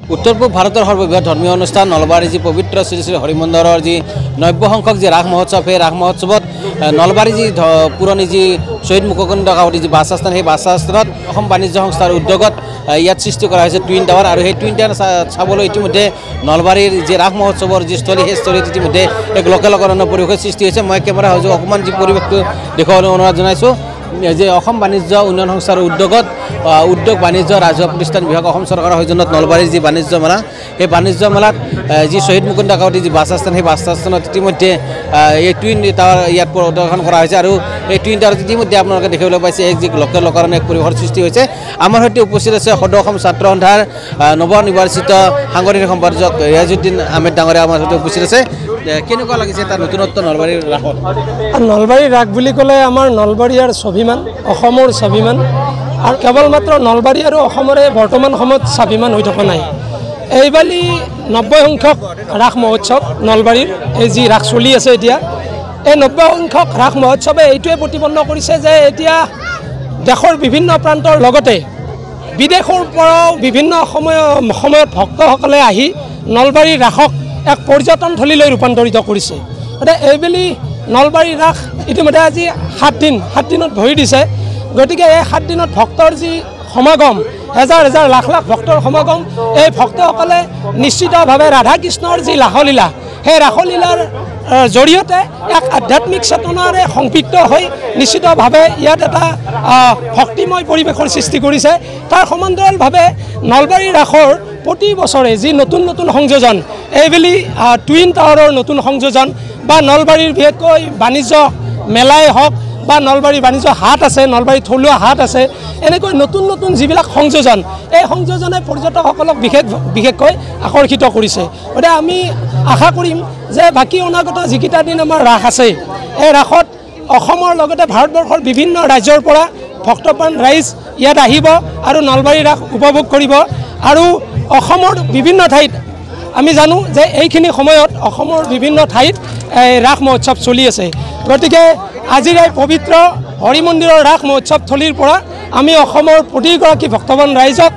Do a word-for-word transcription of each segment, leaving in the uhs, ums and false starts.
উত্তৰ পূব ভাৰতৰ সৰ্ববৃহৎ ধৰ্মীয় অনুষ্ঠান নলবাৰীৰ যি পবিত্ৰ শ্ৰী শ্ৰী হৰিমন্দিৰৰ যি নব্য সংখ্যক যি ৰাস মহোৎসৱ সেই ৰাস মহোৎসৱত নলবাৰী যি পুৰণি যি শ্বহীদ মুকুন্দ কাকতি যি বাছ আস্থান সেই বাছ আস্থানত অসম বাণিজ্য সংস্থাৰ উদ্যোগত ইয়াত সৃষ্টি কৰা হৈছে টুইন টাৱাৰ আৰু সেই টুইন টাৱাৰ চাবলৈ ইতিমধ্যে নলবাৰীৰ যি ৰাস মহোৎসৱৰ যি স্থলী সেই স্থলীত ইতিমধ্যে এক লোকেলকৰণৰ পৰিৱেশৰ সৃষ্টি হৈছে। মই কেমেৰা সহযোগ অকণমান যি পৰিৱেশটো দেখুৱাবলৈ অনুৰোধ জনাইছোঁ যে অসম বাণিজ্য উন্নয়ন সংস্থাৰ উদ্যোগত উদ্যোগ বাণিজ্য ৰাজহুৱা প্ৰতিষ্ঠান বিভাগ অসম চৰকাৰৰ সৌজন্যত নলবাৰীৰ যি বাণিজ্য মেলা সেই বাণিজ্য মেলাত যি শ্বহীদ মুকুন্দ কাকতি যি বাছ আস্থান সেই বাছ আস্থানত ইতিমধ্যে এই টুইন টাৱাৰ ইয়াত প্ৰদৰ্শন কৰা হৈছে আৰু এই টুইন টাৱাৰত ইতিমধ্যে আপোনালোকে দেখিবলৈ পাইছে এক যি লোকেলকৰণৰ এক পৰিৱেশৰ সৃষ্টি হৈছে। আমাৰ সৈতে উপস্থিত আছে সদৌ অসম ছাত্ৰ সন্থাৰ নৱনিৰ্বাচিত সাংগঠনিক সম্পাদক ৰিয়াজুদ্দিন আহমেদ ডাঙৰীয়া আমাৰ সৈতে উপস্থিত আছে। কেনেকুৱা লাগিছে তাৰ নতুনত্ব নলবাৰীৰ ৰাসত? নলবাৰীৰ ৰাস বুলি ক'লে আমাৰ নলবাৰীৰ স্বাভিমান, অসমৰ স্বাভিমান আৰু কেৱল মাত্ৰ নলবাৰী আৰু অসমৰে বৰ্তমান সময়ত স্বাভিমান হৈ থকা নাই। এইবালি নব্বৈ সংখ্যক ৰাস মহোৎসৱ নলবাৰীৰ এই যি ৰাস চলি আছে এতিয়া এই নব্বৈ সংখ্যক ৰাস মহোৎসৱে এইটোৱে প্ৰতিপন্ন কৰিছে যে এতিয়া দেশৰ বিভিন্ন প্ৰান্তৰ লগতে বিদেশৰ পৰাও বিভিন্ন সময় সময়ত ভক্তসকলে আহি নলবাৰীৰ ৰাসক এক পৰ্যটনথলীলৈ ৰূপান্তৰিত কৰিছে। গতিকে এইবেলি নলবাৰী ৰাস ইতিমধ্যে আজি সাত দিন সাত দিনত ভৰি দিছে। গতিকে এই সাত দিনত ভক্তৰ যি সমাগম হেজাৰ হেজাৰ লাখ লাখ ভক্তৰ সমাগম এই ভক্তসকলে নিশ্চিতভাৱে ৰাধা কৃষ্ণৰ যি ৰাসলীলা সেই ৰাসলীলাৰ জৰিয়তে এক আধ্যাত্মিক চেতনাৰে সংপৃক্ত হৈ নিশ্চিতভাৱে ইয়াত এটা ভক্তিময় পৰিৱেশৰ সৃষ্টি কৰিছে। তাৰ সমান্তৰালভাৱে নলবাৰী ৰাসৰ প্ৰতি বছৰে যি নতুন নতুন সংযোজন এইবেলি টুইন টাৱাৰৰ নতুন সংযোজন বা নলবাৰীৰ বিশেষকৈ বাণিজ্য মেলাই হওক বা নলবাৰী বাণিজ্য হাট আছে, নলবাৰী থলুৱা হাট আছে, এনেকৈ নতুন নতুন যিবিলাক সংযোজন এই সংযোজনে পৰ্যটকসকলক বিশেষ বিশেষকৈ আকৰ্ষিত কৰিছে। গতিকে আমি আশা কৰিম যে বাকী অনাগত যিকেইটা দিন আমাৰ ৰাস আছে এই ৰাসত অসমৰ লগতে ভাৰতবৰ্ষৰ বিভিন্ন ৰাজ্যৰ পৰা ভক্তপ্ৰাণ ৰাইজ ইয়াত আহিব আৰু নলবাৰী ৰাস উপভোগ কৰিব। আৰু অসমৰ বিভিন্ন ঠাইত আমি জানো যে এইখিনি সময়ত অসমৰ বিভিন্ন ঠাইত ৰাস মহোৎসৱ চলি আছে। গতিকে আজিৰ এই পবিত্ৰ হৰি মন্দিৰৰ ৰাস মহোৎসৱ থলীৰ পৰা আমি অসমৰ প্ৰতিগৰাকী ভক্তবান ৰাইজক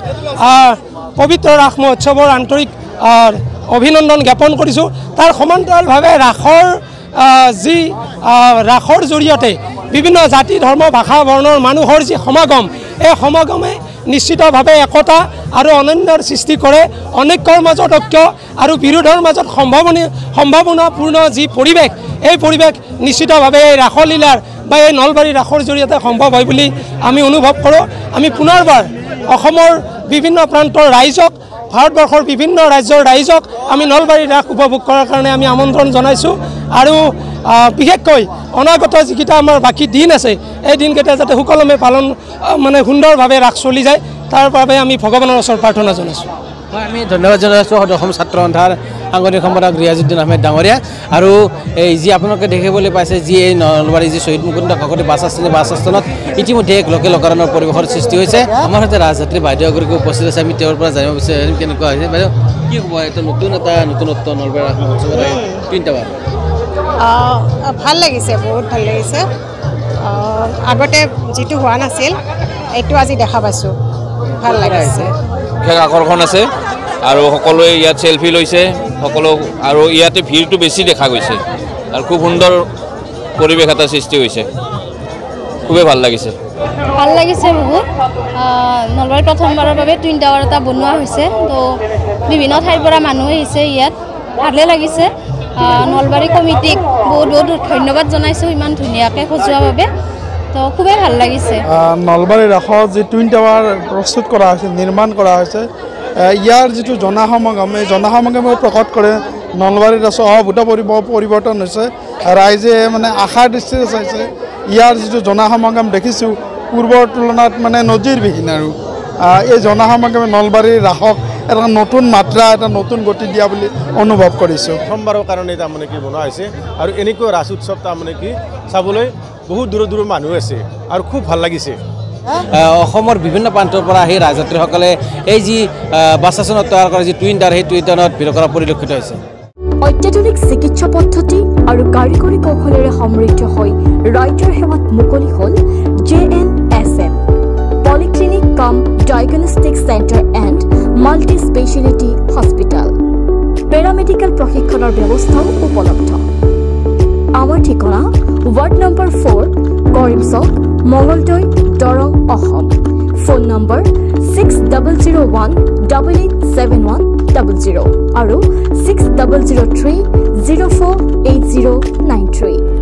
পবিত্ৰ ৰাস মহোৎসৱৰ আন্তৰিক অভিনন্দন জ্ঞাপন কৰিছোঁ। তাৰ সমান্তৰালভাৱে ৰাসৰ যি ৰাসৰ জৰিয়তে বিভিন্ন জাতি ধৰ্ম ভাষা বৰ্ণৰ মানুহৰ যি সমাগম এই সমাগমে নিশ্চিতভাৱে একতা আৰু অনন্যৰ সৃষ্টি কৰে। অনৈক্যৰ মাজত ঐক্য আৰু বিৰোধৰ মাজত সম্ভাৱনা সম্ভাৱনাপূৰ্ণ যি পৰিৱেশ এই পৰিৱেশ নিশ্চিতভাৱে এই ৰাসলীলাৰ বা এই নলবাৰী ৰাসৰ জৰিয়তে সম্ভৱ হয় বুলি আমি অনুভৱ কৰোঁ। আমি পুনৰবাৰ অসমৰ বিভিন্ন প্ৰান্তৰ ৰাইজক ভাৰতবৰ্ষৰ বিভিন্ন ৰাজ্যৰ ৰাইজক আমি নলবাৰী ৰাস উপভোগ কৰাৰ কাৰণে আমি আমন্ত্ৰণ জনাইছোঁ। আৰু বিশেষকৈ অনাগত যিকেইটা আমাৰ বাকী দিন আছে এই দিনকেইটা যাতে সুকলমে পালন মানে সুন্দৰভাৱে ৰাস চলি যায় তাৰ বাবে আমি ভগৱানৰ ওচৰত প্ৰাৰ্থনা জনাইছোঁ। হয়, আমি ধন্যবাদ জনাইছোঁ সদৌ অসম ছাত্ৰ সন্থাৰ সাংগঠনিক সম্পাদক ৰিয়াজুদ্দিন আহমেদ ডাঙৰীয়া। আৰু এই যি আপোনালোকে দেখিবলৈ পাইছে যি এই নলবাৰী যি শ্বহীদ মুকুন্দ কাকতি বাছ আস্থান বাছ আস্থানত ইতিমধ্যে এক লোকেলকৰণৰ পৰিৱেশৰ সৃষ্টি হৈছে। আমাৰ সৈতে ৰাজযাত্ৰী বাইদেউ এগৰাকী উপস্থিত আছে। আমি তেওঁৰ পৰা জানিব বিচাৰিম কেনেকুৱা হৈছে। বাইদেউ কি হ'ব এটা নতুন এটা নতুনত্ব নলবাৰী ৰাস মহোৎসৱৰ টুইন টাৱাৰ? ভাল লাগিছে, বহুত ভাল লাগিছে। আগতে যিটো হোৱা নাছিল এইটো আজি দেখা পাইছোঁ, ভাল লাগিছে। বিশেষ আকৰ্ষণ আছে আৰু সকলোৱে ইয়াত চেলফি লৈছে সকলো, আৰু ইয়াতে ভিৰটো বেছি দেখা গৈছে আৰু খুব সুন্দৰ পৰিৱেশ এটা সৃষ্টি হৈছে। খুবেই ভাল লাগিছে, ভাল লাগিছে বহুত। নলবাৰীত প্ৰথমবাৰৰ বাবে টুইন টাৱাৰ এটা বনোৱা হৈছে, তো বিভিন্ন ঠাইৰ পৰা মানুহ আহিছে ইয়াত, ভালেই লাগিছে। নলবাৰী কমিটিক বহুত বহুত ধন্যবাদ জনাইছোঁ ইমান ধুনীয়াকৈ সজোৱাৰ বাবে, তো খুবেই ভাল লাগিছে। নলবাৰী ৰাসত যি টুইন টাৱাৰ প্ৰস্তুত কৰা হৈছে, নিৰ্মাণ কৰা হৈছে, ইয়াৰ যিটো জনসমাগম এই জনসমাগমে প্ৰকট কৰে নলবাৰীত অভূত পৰিৱৰ্তন হৈছে। ৰাইজে মানে আশাৰ দৃষ্টিৰে চাইছে। ইয়াৰ যিটো জনসমাগম দেখিছোঁ পূৰ্বৰ তুলনাত মানে নজিৰবিহীন। আৰু এই জনসমাগমে নলবাৰীৰ ৰাসক এটা নতুন মাত্ৰা এটা নতুন গতি দিয়া বুলি অনুভৱ কৰিছোঁ। প্ৰথমবাৰৰ কাৰণে তাৰমানে কি বনোৱা হৈছে আৰু এনেকুৱা ৰাস উৎসৱ তাৰমানে কি চাবলৈ বহুত দূৰৰ দূৰৰ মানুহ আছে আৰু খুব ভাল লাগিছে। অসমৰ বিভিন্ন প্ৰান্তৰ পৰা আহি ৰাজযাত্ৰীসকলে এই যি বাছ আস্থানত তৈয়াৰ কৰা যি টুইন টাৱাৰ সেই টুইন টাৱাৰত ভিৰ কৰা পৰিলক্ষিত হৈছে। অত্যাধুনিক চিকিৎসা পদ্ধতি আৰু কাৰিকৰী কৌশলেৰে সমৃদ্ধ হৈ ৰাইজৰ সেৱাত মুকলি হ'ল J N S M polyclinic cum diagnostic centre and multi speciality paramedical প্ৰশিক্ষণৰ ব্যৱস্থাও উপলব্ধ আমাৰ ঠিকনা ward number four Karimchak Mangaldai Darrang Assam phone number six double zero' one double eight seven one double zero' আৰু six double zero' three zero' four eight zero' nine three